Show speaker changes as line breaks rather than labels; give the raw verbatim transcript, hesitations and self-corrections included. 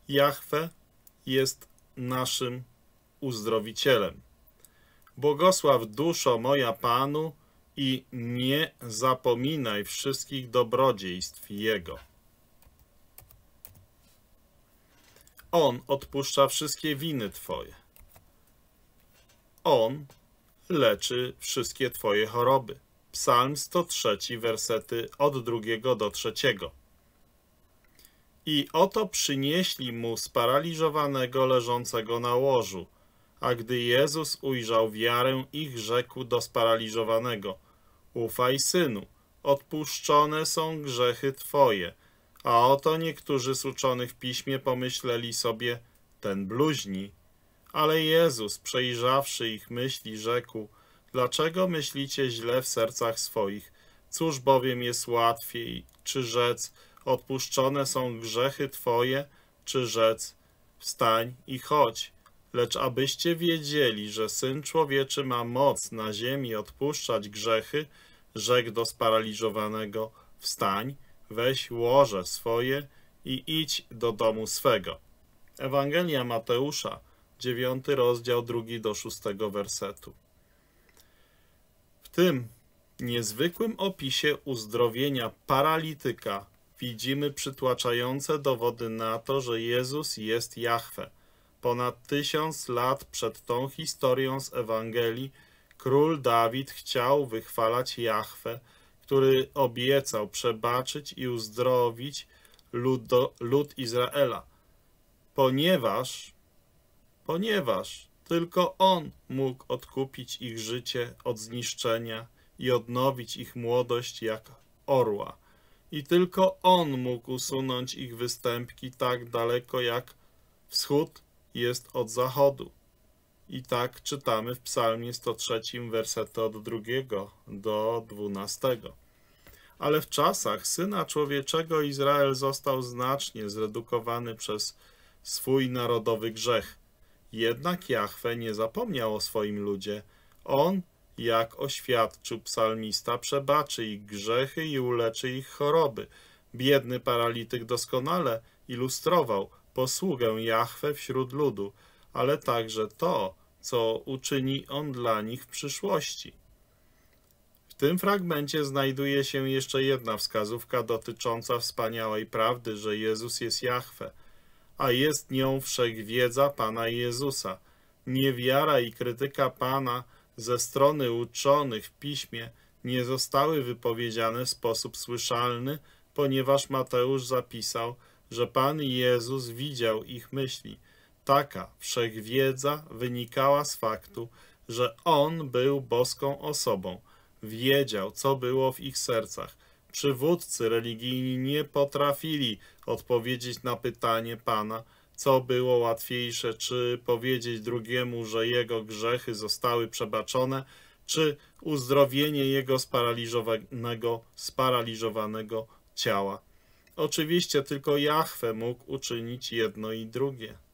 Jahwe jest naszym uzdrowicielem. Błogosław duszo moja Panu i nie zapominaj wszystkich dobrodziejstw Jego. On odpuszcza wszystkie winy Twoje. On leczy wszystkie Twoje choroby. Psalm sto trzy, wersety od drugiego do trzeciego. I oto przynieśli mu sparaliżowanego leżącego na łożu, a gdy Jezus ujrzał wiarę ich, rzekł do sparaliżowanego: ufaj, synu, odpuszczone są grzechy Twoje. A oto niektórzy z uczonych w piśmie pomyśleli sobie: ten bluźni. Ale Jezus, przejrzawszy ich myśli, rzekł: dlaczego myślicie źle w sercach swoich? Cóż bowiem jest łatwiej, czy rzec: odpuszczone są grzechy Twoje, czy rzec: wstań i chodź? Lecz abyście wiedzieli, że Syn Człowieczy ma moc na ziemi odpuszczać grzechy, rzekł do sparaliżowanego: wstań, weź łoże swoje i idź do domu swego. Ewangelia Mateusza, dziewiąty rozdział, drugi do szóstego wersetu. W tym niezwykłym opisie uzdrowienia paralityka widzimy przytłaczające dowody na to, że Jezus jest Jahwe. Ponad tysiąc lat przed tą historią z Ewangelii król Dawid chciał wychwalać Jahwe, który obiecał przebaczyć i uzdrowić lud, do, lud Izraela, ponieważ, ponieważ tylko On mógł odkupić ich życie od zniszczenia i odnowić ich młodość jak orła. I tylko On mógł usunąć ich występki tak daleko, jak wschód jest od zachodu. I tak czytamy w Psalmie sto trzy, wersety od drugiego do dwunastego. Ale w czasach Syna Człowieczego Izrael został znacznie zredukowany przez swój narodowy grzech. Jednak Jahwe nie zapomniał o swoim ludzie. On, jak oświadczył psalmista, przebaczy ich grzechy i uleczy ich choroby. Biedny paralityk doskonale ilustrował posługę Jahwe wśród ludu, ale także to, co uczyni On dla nich w przyszłości. W tym fragmencie znajduje się jeszcze jedna wskazówka dotycząca wspaniałej prawdy, że Jezus jest Jahwe, a jest nią wszechwiedza Pana Jezusa. Niewiara i krytyka Pana ze strony uczonych w Piśmie nie zostały wypowiedziane w sposób słyszalny, ponieważ Mateusz zapisał, że Pan Jezus widział ich myśli. Taka wszechwiedza wynikała z faktu, że On był boską osobą. Wiedział, co było w ich sercach. Przywódcy religijni nie potrafili odpowiedzieć na pytanie Pana, co było łatwiejsze, czy powiedzieć drugiemu, że jego grzechy zostały przebaczone, czy uzdrowienie jego sparaliżowanego, sparaliżowanego ciała. Oczywiście tylko Jahwe mógł uczynić jedno i drugie.